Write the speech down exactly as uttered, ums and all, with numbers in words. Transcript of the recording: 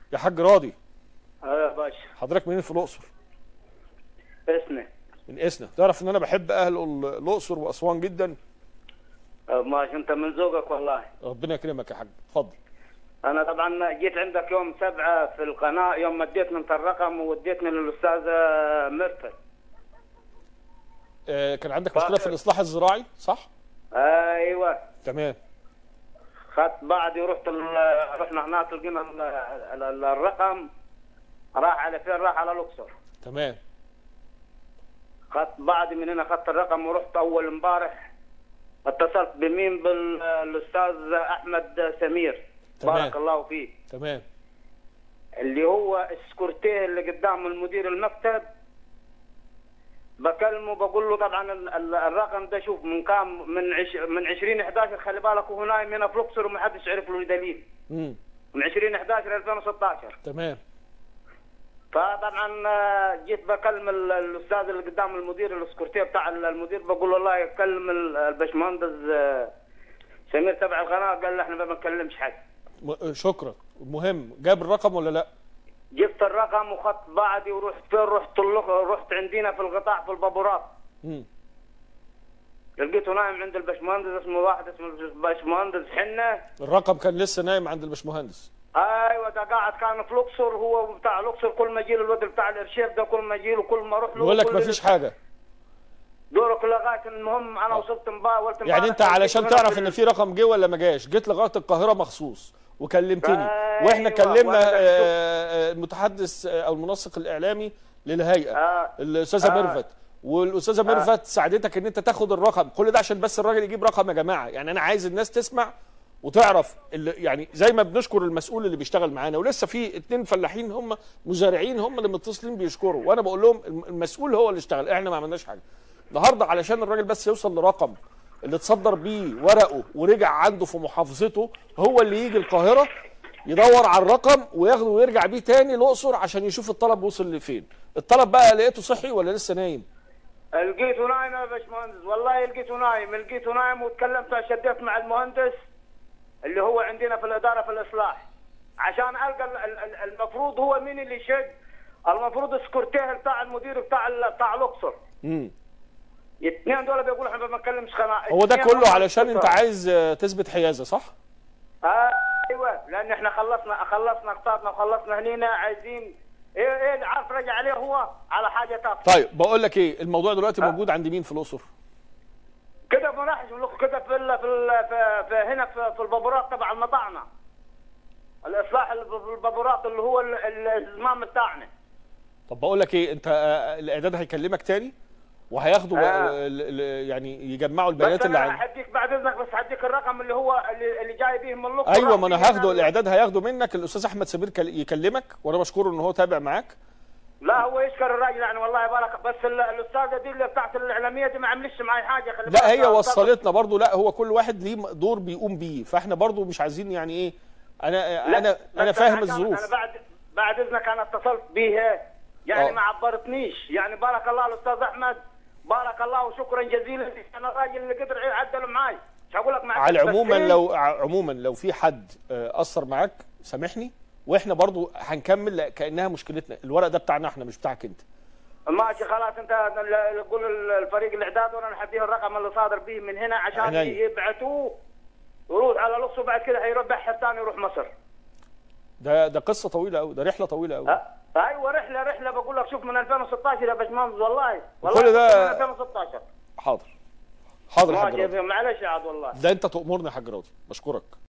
يا حاج راضي. اه يا باشا. حضرتك منين في الاقصر؟ اسنا. من اسنا. تعرف ان انا بحب اهل الاقصر واسوان جدا. اه ماشي، انت من ذوقك والله. ربنا يكرمك يا حاج، اتفضل. انا طبعا جيت عندك يوم سبعة في القناه، يوم ما اديتني انت الرقم ووديتني للاستاذ مرفد. آه كان عندك مشكله في الاصلاح الزراعي صح؟ ايوه تمام. خدت بعدي ورحت رحنا هناك لقينا الرقم راح على فين؟ راح على الاقصر. تمام. خدت بعدي من هنا، خدت الرقم ورحت اول امبارح اتصلت بمين؟ بالاستاذ احمد سمير. تمام. بارك الله فيه. تمام. اللي هو السكرتير اللي قدام المدير المكتب، بكلمه بقول له طبعا الرقم ده شوف من كام؟ من عش من عشرين احداشر، خلي بالك هو نايم هنا في الاقصر وما حدش عرف له دليل. امم من عشرين احداشر ألفين وستاشر. تمام. فطبعا جيت بكلم الاستاذ اللي قدام المدير السكرتير بتاع المدير، بقول له والله يكلم الباشمهندس سمير تبع القناه، قال لي احنا ما بنكلمش حد. شكرا. المهم جاب الرقم ولا لا؟ جبت الرقم وخدت بعدي ورحت فين؟ رحت رحت عندنا في القطاع في البابورات. امم لقيته نايم عند الباشمهندس، اسمه واحد اسمه الباشمهندس حنه. الرقم كان لسه نايم عند الباشمهندس. ايوه ده قاعد كان في الاقصر، هو بتاع الاقصر، كل ما يجي له الواد بتاع الارشيف ده كل ما يجي له كل ما اروح له يقول لك ما فيش حاجه. دورك لغايه المهم انا وصلت امبارح. قلت يعني انت علشان تعرف ان في رقم جه ولا ما جاش جيت لغايه القاهره مخصوص وكلمتني. أيوة. واحنا كلمنا المتحدث او المنسق الاعلامي للهيئه آه. الاستاذه آه. ميرفت، والاستاذه آه. ميرفت ساعدتك ان انت تاخد الرقم. كل ده عشان بس الراجل يجيب رقم. يا جماعه يعني انا عايز الناس تسمع وتعرف اللي يعني زي ما بنشكر المسؤول اللي بيشتغل معانا، ولسه في اتنين فلاحين هم مزارعين هم اللي متصلين بيشكروا، وانا بقول لهم المسؤول هو اللي اشتغل، احنا ما عملناش حاجه. النهارده علشان الراجل بس يوصل لرقم اللي اتصدر بيه ورقه ورجع عنده في محافظته، هو اللي يجي القاهره يدور على الرقم وياخده ويرجع بيه تاني الاقصر عشان يشوف الطلب وصل لفين. الطلب بقى لقيته صحي ولا لسه نايم؟ لقيته نايم يا باشمهندس، والله لقيته نايم، لقيته نايم وتكلمت شديت مع المهندس اللي هو عندنا في الاداره في الاصلاح عشان القى المفروض هو مين اللي يشد. المفروض السكرتير بتاع المدير بتاع بتاع الاقصر. امم الاثنين دول بيقولوا احنا ما بنتكلمش قناه. هو ده كله علشان انت عايز تثبت حيازه صح؟ ايوه لان احنا خلصنا خلصنا اقساطنا وخلصنا هنينا، عايزين ايه ايه عارف رجع عليه هو على حاجه تافهه. طيب بقول لك ايه، الموضوع دلوقتي أه؟ موجود عند مين في الاقصر؟ كده بنحش كده في ال في, ال في, في هنا في, في البابورات تبع المطاعنه. الاصلاح في البابورات اللي هو الزمام بتاعنا. طب بقول لك ايه، انت الاعداد هيكلمك تاني وهياخدوا آه. يعني يجمعوا البيانات اللي عندك. هديك بعد اذنك بس هديك الرقم اللي هو اللي, اللي جاي بيه من الاقصر. ايوه ما انا هاخده، الاعداد هياخده منك الاستاذ احمد سمير يكلمك، وانا بشكره ان هو تابع معاك. لا هو يشكر الراجل يعني والله يبارك، بس الاستاذه دي اللي بتاعت الاعلاميه دي ما عملتش معي حاجه. خلي لا هي وصلتنا برضو، لا هو كل واحد ليه دور بيقوم بيه، فاحنا برضو مش عايزين يعني ايه، انا انا انا فاهم الظروف. انا بعد بعد اذنك انا اتصلت بيها يعني أوه. ما عبرتنيش يعني. بارك الله الاستاذ احمد، بارك الله وشكرا جزيلا. انا الراجل اللي قدر يعدل معي، مش هقول لك معاك. على عموما لو عموما لو في حد اثر معاك سامحني، واحنا برضو هنكمل كانها مشكلتنا. الورق ده بتاعنا احنا مش بتاعك انت. ماشي خلاص، انت قول الفريق الاعداد وانا نحديه الرقم اللي صادر به من هنا عشان عناي. يبعتوه يروح على الاقصر، بعد كده هيروح بحث ثاني يروح مصر. ده ده قصه طويله قوي، ده رحله طويله قوي. أه؟ ايوه رحله رحله بقول لك شوف من ألفين وستاشر يا باشمهندس والله والله كل ده من ألفين وستاشر. حاضر حاضر يا حاج راضي، معلش يا عبد والله. ده انت تؤمرني يا حاج راضي، بشكرك.